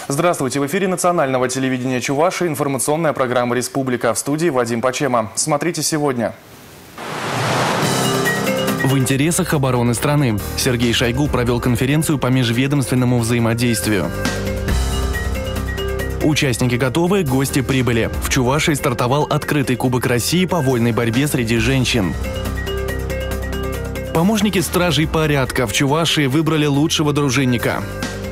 Здравствуйте! В эфире национального телевидения Чувашии информационная программа «Республика». В студии Вадим Пачема. Смотрите сегодня. В интересах обороны страны. Сергей Шойгу провел конференцию по межведомственному взаимодействию. Участники готовы, гости прибыли. В Чувашии стартовал открытый Кубок России по вольной борьбе среди женщин. Помощники стражей порядка в Чувашии выбрали лучшего дружинника.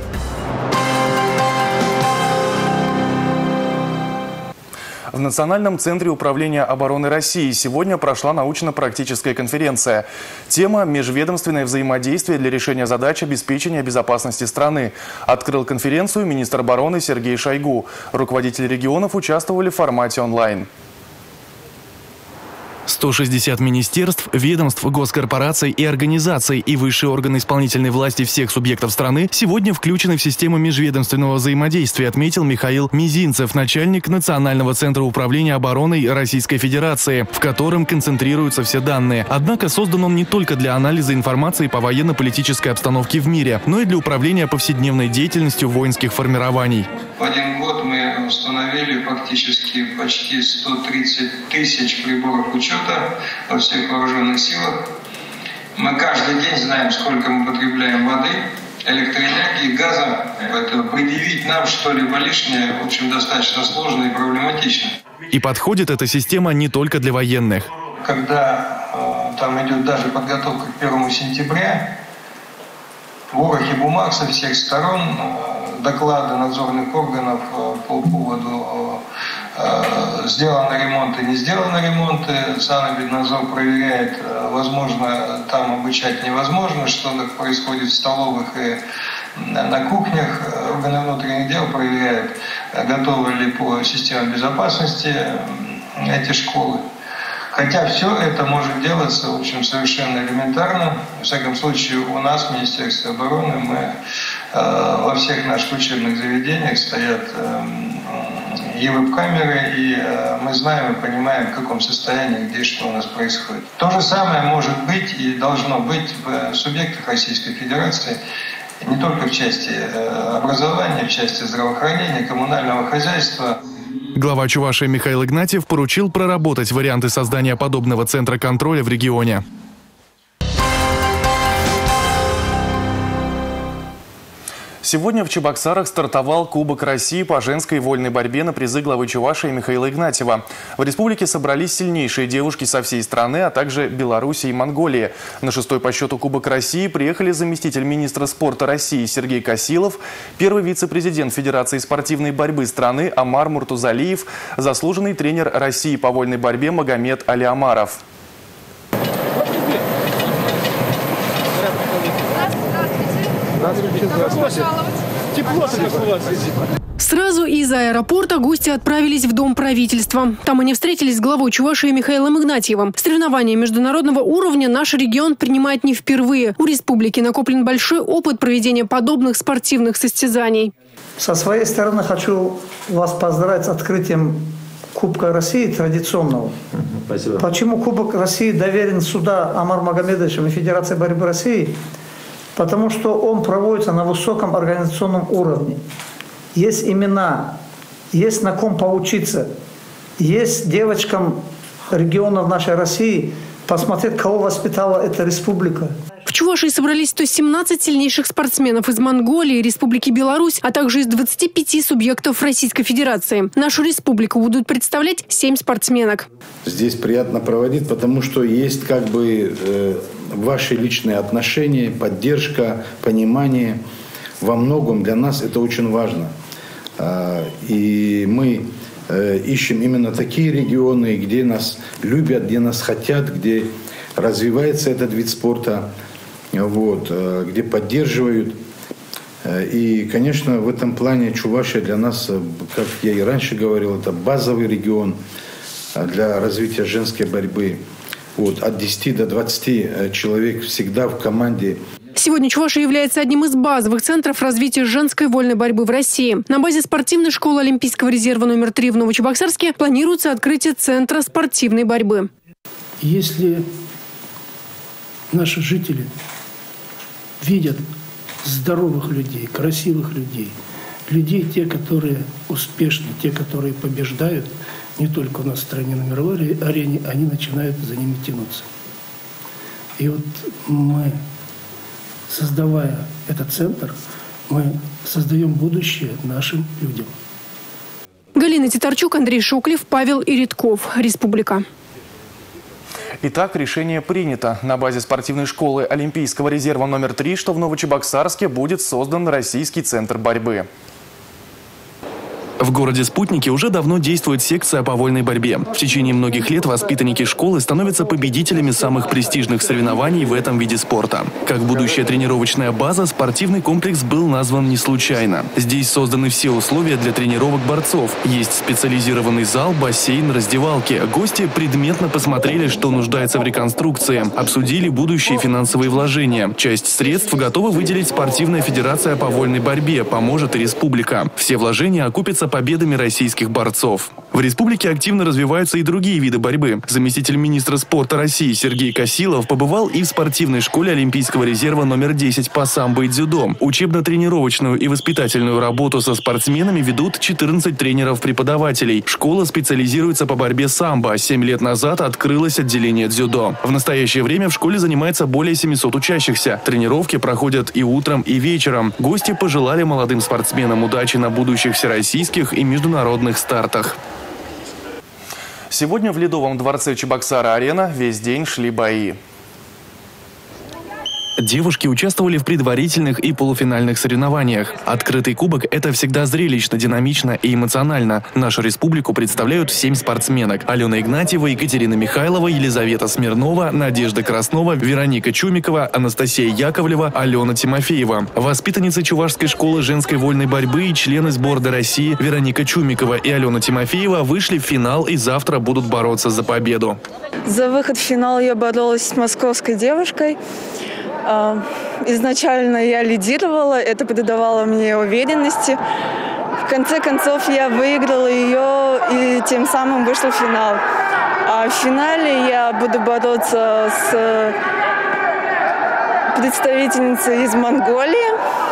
В Национальном центре управления обороны России сегодня прошла научно-практическая конференция. Тема «Межведомственное взаимодействие для решения задач обеспечения безопасности страны». Открыл конференцию министр обороны Сергей Шойгу. Руководители регионов участвовали в формате онлайн. 160 министерств, ведомств, госкорпораций и организаций и высшие органы исполнительной власти всех субъектов страны сегодня включены в систему межведомственного взаимодействия, отметил Михаил Мизинцев, начальник Национального центра управления обороной Российской Федерации, в котором концентрируются все данные. Однако создан он не только для анализа информации по военно-политической обстановке в мире, но и для управления повседневной деятельностью воинских формирований. В один год мы установили фактически почти 130 тысяч приборов учета во всех вооруженных силах. Мы каждый день знаем, сколько мы потребляем воды, электроэнергии, газа. Поэтому предъявить нам что-либо лишнее, в общем, достаточно сложно и проблематично. И подходит эта система не только для военных. Когда там идет даже подготовка к 1 сентября, ворохи бумаг со всех сторон, доклады надзорных органов по поводу сделано ремонт и не сделано ремонт. Санэпиднадзор проверяет, возможно, там обучать невозможно, что происходит в столовых и на кухнях. Органы внутренних дел проверяют, готовы ли по системе безопасности эти школы. Хотя все это может делаться, в общем, совершенно элементарно. В всяком случае, у нас в Министерстве обороны мы во всех наших учебных заведениях стоят и веб-камеры, и мы знаем и понимаем, в каком состоянии, где что у нас происходит. То же самое может быть и должно быть в субъектах Российской Федерации, не только в части образования, в части здравоохранения, коммунального хозяйства. Глава Чувашии Михаил Игнатьев поручил проработать варианты создания подобного центра контроля в регионе. Сегодня в Чебоксарах стартовал Кубок России по женской вольной борьбе на призы главы Чувашии Михаила Игнатьева. В республике собрались сильнейшие девушки со всей страны, а также Беларуси и Монголии. На 6-й по счету Кубок России приехали заместитель министра спорта России Сергей Косилов, первый вице-президент Федерации спортивной борьбы страны Амар Муртузалиев, заслуженный тренер России по вольной борьбе Магомед Алиамаров. Сразу из аэропорта гости отправились в Дом правительства. Там они встретились с главой Чувашии Михаилом Игнатьевым. Соревнования международного уровня наш регион принимает не впервые. У республики накоплен большой опыт проведения подобных спортивных состязаний. Со своей стороны хочу вас поздравить с открытием Кубка России традиционного. Спасибо. Почему Кубок России доверен сюда Амар Магомедовичем и Федерации борьбы России? Потому что он проводится на высоком организационном уровне. Есть имена, есть на ком поучиться, есть девочкам регионов нашей России посмотреть, кого воспитала эта республика. В Чувашии собрались 117 сильнейших спортсменов из Монголии, Республики Беларусь, а также из 25 субъектов Российской Федерации. Нашу республику будут представлять 7 спортсменок. Здесь приятно проводить, потому что есть ваши личные отношения, поддержка, понимание. Во многом для нас это очень важно. И мы ищем именно такие регионы, где нас любят, где нас хотят, где развивается этот вид спорта, где поддерживают. И, конечно, в этом плане Чувашия для нас, как я и раньше говорил, это базовый регион для развития женской борьбы. От 10 до 20 человек всегда в команде. Сегодня Чувашия является одним из базовых центров развития женской вольной борьбы в России. На базе спортивной школы Олимпийского резерва номер 3 в Новочебоксарске планируется открытие Центра спортивной борьбы. Если наши жители видят здоровых людей, красивых людей, людей, те, которые успешны, те, которые побеждают, не только у нас в стране, на мировой арене, они начинают за ними тянуться. И вот мы, создавая этот центр, мы создаем будущее нашим людям. Галина Титарчук, Андрей Шоклев, Павел Иритков. Республика. Итак, решение принято. На базе спортивной школы Олимпийского резерва номер 3, что в Новочебоксарске, будет создан Российский центр борьбы. В городе Спутнике уже давно действует секция по вольной борьбе. В течение многих лет воспитанники школы становятся победителями самых престижных соревнований в этом виде спорта. Как будущая тренировочная база, спортивный комплекс был назван не случайно. Здесь созданы все условия для тренировок борцов. Есть специализированный зал, бассейн, раздевалки. Гости предметно посмотрели, что нуждается в реконструкции. Обсудили будущие финансовые вложения. Часть средств готова выделить Спортивная федерация по вольной борьбе, поможет и республика. Все вложения окупятся победами российских борцов. В республике активно развиваются и другие виды борьбы. Заместитель министра спорта России Сергей Косилов побывал и в спортивной школе Олимпийского резерва номер 10 по самбо и дзюдо. Учебно-тренировочную и воспитательную работу со спортсменами ведут 14 тренеров-преподавателей. Школа специализируется по борьбе самбо. 7 лет назад открылось отделение дзюдо. В настоящее время в школе занимается более 700 учащихся. Тренировки проходят и утром, и вечером. Гости пожелали молодым спортсменам удачи на будущих всероссийских и международных стартах. Сегодня в Ледовом дворце Чебоксара-Арена весь день шли бои. Девушки участвовали в предварительных и полуфинальных соревнованиях. Открытый кубок – это всегда зрелищно, динамично и эмоционально. Нашу республику представляют 7 спортсменок: Алена Игнатьева, Екатерина Михайлова, Елизавета Смирнова, Надежда Краснова, Вероника Чумикова, Анастасия Яковлева, Алена Тимофеева. Воспитанницы Чувашской школы женской вольной борьбы и члены сборной России Вероника Чумикова и Алена Тимофеева вышли в финал и завтра будут бороться за победу. За выход в финал я боролась с московской девушкой. Изначально я лидировала, это придавало мне уверенности. В конце концов я выиграла ее и тем самым вышла в финал. А в финале я буду бороться с представительницей из Монголии.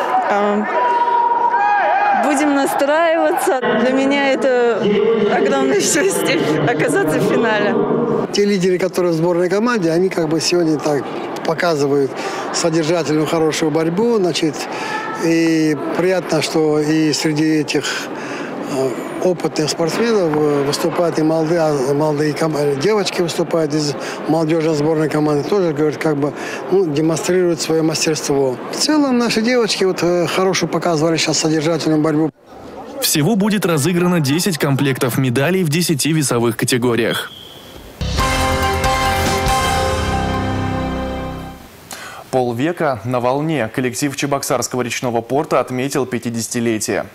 Будем настраиваться. Для меня это огромная честь оказаться в финале. Те лидеры, которые в сборной команде, они как бы сегодня так показывают содержательную, хорошую борьбу. Значит, и приятно, что и среди этих опытных спортсменов выступают и молодые девочки выступают из молодежной сборной команды, тоже, говорят, как бы демонстрируют свое мастерство. В целом наши девочки хорошую показывали сейчас содержательную борьбу. Всего будет разыграно 10 комплектов медалей в 10 весовых категориях. Полвека на волне. Коллектив Чебоксарского речного порта отметил 50-летие.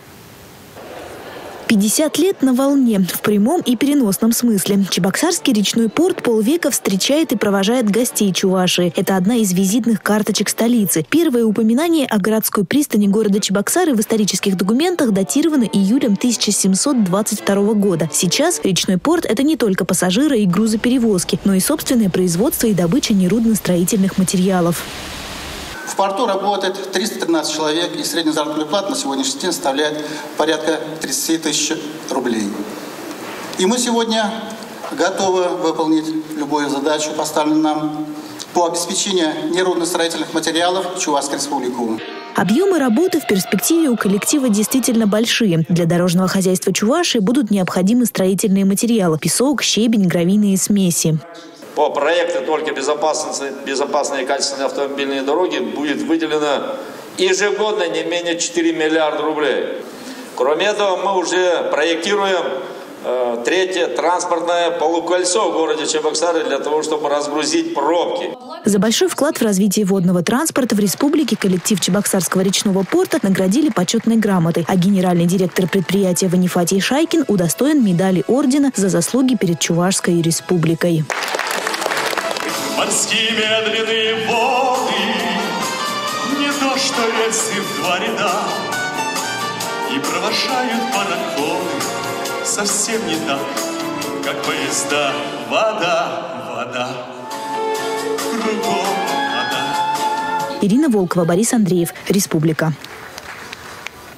50 лет на волне в прямом и переносном смысле. Чебоксарский речной порт полвека встречает и провожает гостей Чувашии. Это одна из визитных карточек столицы. Первое упоминание о городской пристани города Чебоксары в исторических документах датировано июлем 1722 года. Сейчас речной порт – это не только пассажиры и грузоперевозки, но и собственное производство и добыча нерудно-строительных материалов. В порту работает 313 человек, и средняя заработная плата на сегодняшний день составляет порядка 30 тысяч рублей. И мы сегодня готовы выполнить любую задачу, поставленную нам по обеспечению нерудно-строительных материалов в Чувашской республике. Объемы работы в перспективе у коллектива действительно большие. Для дорожного хозяйства Чувашии будут необходимы строительные материалы – песок, щебень, гравийные смеси. По проекту только безопасные и качественные автомобильные дороги будет выделено ежегодно не менее 4 миллиарда рублей. Кроме этого, мы уже проектируем третье транспортное полукольцо в городе Чебоксары для того, чтобы разгрузить пробки. За большой вклад в развитие водного транспорта в республике коллектив Чебоксарского речного порта наградили почетной грамотой, а генеральный директор предприятия Ванифатий Шайкин удостоен медали ордена за заслуги перед Чувашской республикой. Морские медленные воды, не то что рельсы в 2 ряда, и провожают пароходы совсем не так, как поезда. Вода, кругом вода. Ирина Волкова, Борис Андреев, Республика.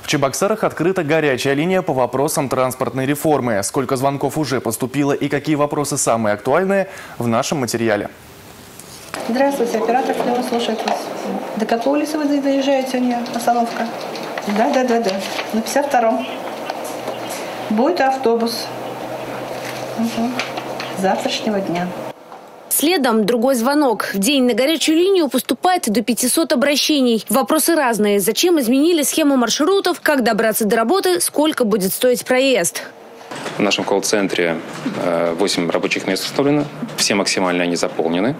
Чебоксарах открыта горячая линия по вопросам транспортной реформы. Сколько звонков уже поступило и какие вопросы самые актуальные в нашем материале. Здравствуйте, оператор Клева слушает вас. До какого улицы вы доезжаете, у нее остановка? Да. На 52-м. Будет автобус. С завтрашнего дня. Следом другой звонок. В день на горячую линию поступает до 500 обращений. Вопросы разные. Зачем изменили схему маршрутов, как добраться до работы, сколько будет стоить проезд. В нашем колл-центре 8 рабочих мест установлено. Все максимально они заполнены.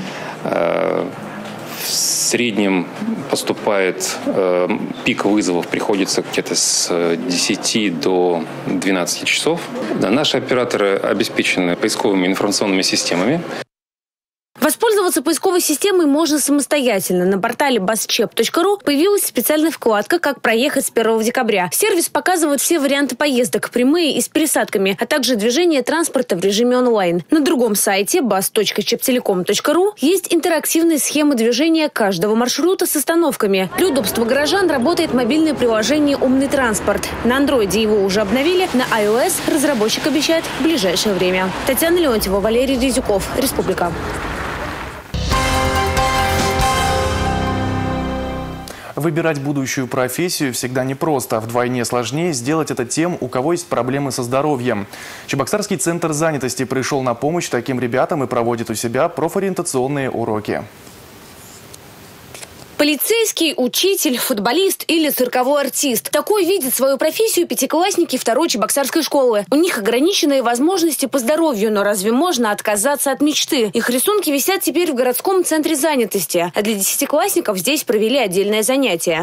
В среднем поступает пик вызовов, приходится где-то с 10 до 12 часов. Да, наши операторы обеспечены поисковыми информационными системами. Воспользоваться поисковой системой можно самостоятельно. На портале buschep.ru появилась специальная вкладка «Как проехать с 1 декабря». Сервис показывает все варианты поездок, прямые и с пересадками, а также движение транспорта в режиме онлайн. На другом сайте bus.cheptelecom.ru есть интерактивные схемы движения каждого маршрута с остановками. Для удобства горожан работает мобильное приложение «Умный транспорт». На андроиде его уже обновили, на iOS разработчик обещает в ближайшее время. Татьяна Леонтьева, Валерий Резюков, Республика. Выбирать будущую профессию всегда непросто. Вдвойне сложнее сделать это тем, у кого есть проблемы со здоровьем. Чебоксарский центр занятости пришел на помощь таким ребятам и проводит у себя профориентационные уроки. Полицейский, учитель, футболист или цирковой артист. Такой видят свою профессию пятиклассники 2-й Чебоксарской школы. У них ограниченные возможности по здоровью, но разве можно отказаться от мечты? Их рисунки висят теперь в городском центре занятости. А для 10-классников здесь провели отдельное занятие.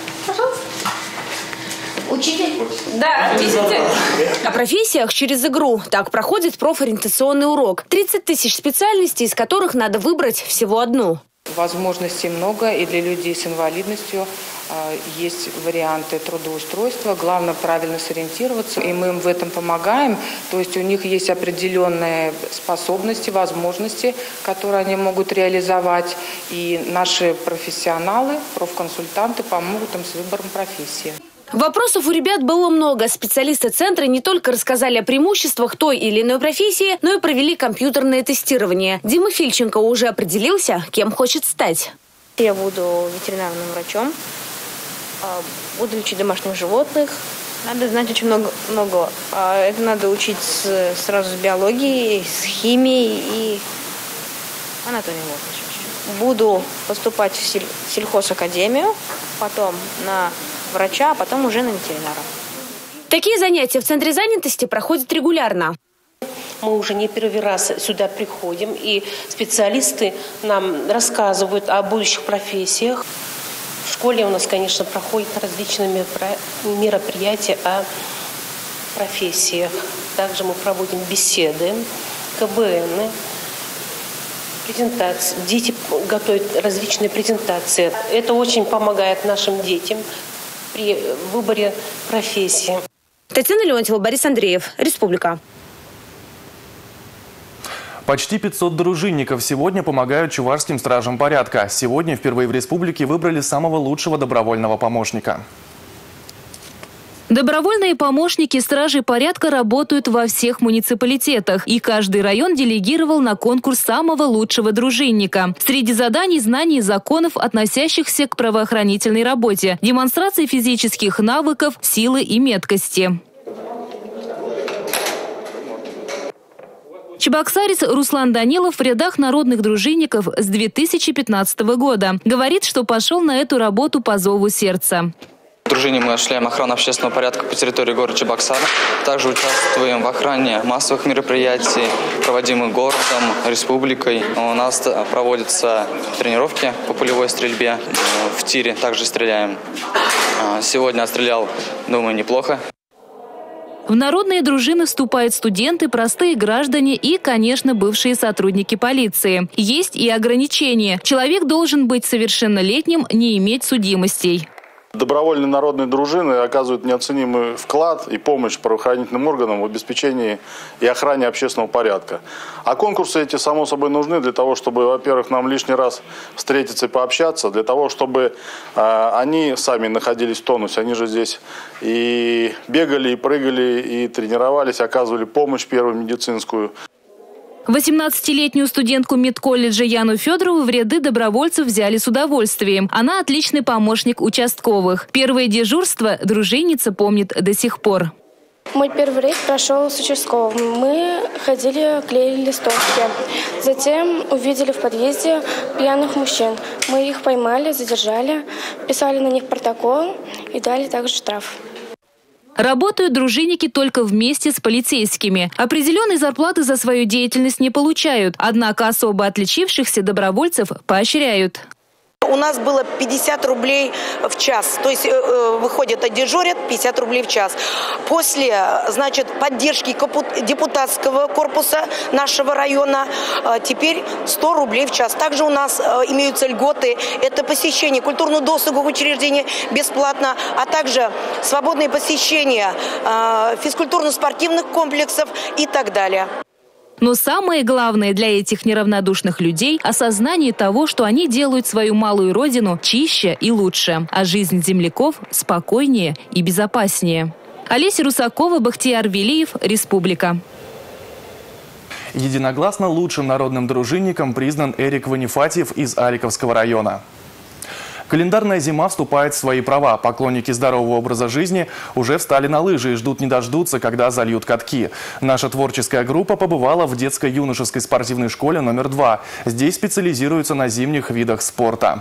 Учитель? Да, видите? О профессиях через игру. Так проходит профориентационный урок. 30 тысяч специальностей, из которых надо выбрать всего одну. Возможностей много, и для людей с инвалидностью есть варианты трудоустройства. Главное правильно сориентироваться, и мы им в этом помогаем. То есть у них есть определенные способности, возможности, которые они могут реализовать. И наши профессионалы, профконсультанты помогут им с выбором профессии. Вопросов у ребят было много. Специалисты центра не только рассказали о преимуществах той или иной профессии, но и провели компьютерное тестирование. Дима Фильченко уже определился, кем хочет стать. Я буду ветеринарным врачом, буду лечить домашних животных. Надо знать очень много. Это надо учить сразу с биологией, с химией и анатомией. Буду поступать в сельхозакадемию, потом на врача, а потом уже на ветеринара. Такие занятия в центре занятости проходят регулярно. Мы уже не первый раз сюда приходим, и специалисты нам рассказывают о будущих профессиях. В школе у нас, конечно, проходят различные мероприятия о профессиях. Также мы проводим беседы, КБНы, презентации. Дети готовят различные презентации. Это очень помогает нашим детям при выборе профессии. Татьяна Леонтьева, Борис Андреев, Республика. Почти 500 дружинников сегодня помогают чувашским стражам порядка. Сегодня впервые в республике выбрали самого лучшего добровольного помощника. Добровольные помощники стражей порядка работают во всех муниципалитетах, и каждый район делегировал на конкурс самого лучшего дружинника. Среди заданий – знание законов, относящихся к правоохранительной работе, демонстрация физических навыков, силы и меткости. Чебоксарец Руслан Данилов в рядах народных дружинников с 2015 года. Говорит, что пошел на эту работу по зову сердца. В дружине мы осуществляем охрану общественного порядка по территории города Чебоксара. Также участвуем в охране массовых мероприятий, проводимых городом, республикой. У нас проводятся тренировки по пулевой стрельбе. В тире также стреляем. Сегодня отстрелял, думаю, неплохо. В народные дружины вступают студенты, простые граждане и, конечно, бывшие сотрудники полиции. Есть и ограничения. Человек должен быть совершеннолетним, не иметь судимостей. Добровольные народные дружины оказывают неоценимый вклад и помощь правоохранительным органам в обеспечении и охране общественного порядка. А конкурсы эти, само собой, нужны для того, чтобы, во-первых, нам лишний раз встретиться и пообщаться, для того, чтобы они сами находились в тонусе. Они же здесь и бегали, и прыгали, и тренировались, оказывали помощь первую медицинскую. 18-летнюю студентку медколледжа Яну Федорову в ряды добровольцев взяли с удовольствием. Она отличный помощник участковых. Первое дежурство дружинница помнит до сих пор. Мой первый рейд прошел с участковым. Мы ходили, клеили листовки. Затем увидели в подъезде пьяных мужчин. Мы их поймали, задержали, писали на них протокол и дали также штраф. Работают дружинники только вместе с полицейскими. Определенной зарплаты за свою деятельность не получают. Однако особо отличившихся добровольцев поощряют. У нас было 50 рублей в час, то есть выходят, дежурят 50 рублей в час. После, значит, поддержки депутатского корпуса нашего района теперь 100 рублей в час. Также у нас имеются льготы, это посещение культурно-досуговых учреждений бесплатно, а также свободное посещение физкультурно-спортивных комплексов и так далее. Но самое главное для этих неравнодушных людей – осознание того, что они делают свою малую родину чище и лучше, а жизнь земляков спокойнее и безопаснее. Олеся Русакова, Бахтияр Велиев, Республика. Единогласно лучшим народным дружинником признан Эрик Ванифатьев из Ариковского района. Календарная зима вступает в свои права. Поклонники здорового образа жизни уже встали на лыжи и ждут не дождутся, когда зальют катки. Наша творческая группа побывала в детско-юношеской спортивной школе номер 2. Здесь специализируются на зимних видах спорта.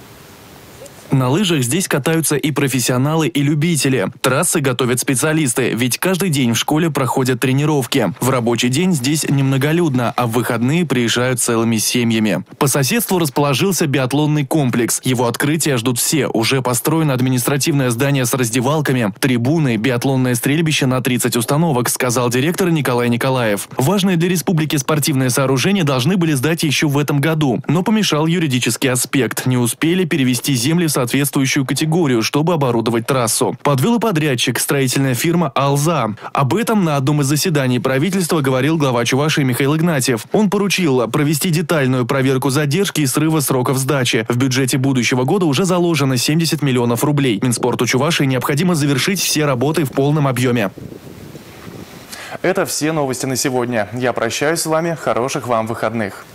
На лыжах здесь катаются и профессионалы, и любители. Трассы готовят специалисты, ведь каждый день в школе проходят тренировки. В рабочий день здесь немноголюдно, а в выходные приезжают целыми семьями. По соседству расположился биатлонный комплекс. Его открытие ждут все. Уже построено административное здание с раздевалками, трибуны, биатлонное стрельбище на 30 установок, сказал директор Николай Николаев. Важные для республики спортивные сооружения должны были сдать еще в этом году, но помешал юридический аспект. Не успели перевести земли в соответствующую категорию, чтобы оборудовать трассу. Подвел и подрядчик, строительная фирма «Алза». Об этом на одном из заседаний правительства говорил глава Чувашии Михаил Игнатьев. Он поручил провести детальную проверку задержки и срыва сроков сдачи. В бюджете будущего года уже заложено 70 миллионов рублей. Минспорту Чувашии необходимо завершить все работы в полном объеме. Это все новости на сегодня. Я прощаюсь с вами. Хороших вам выходных.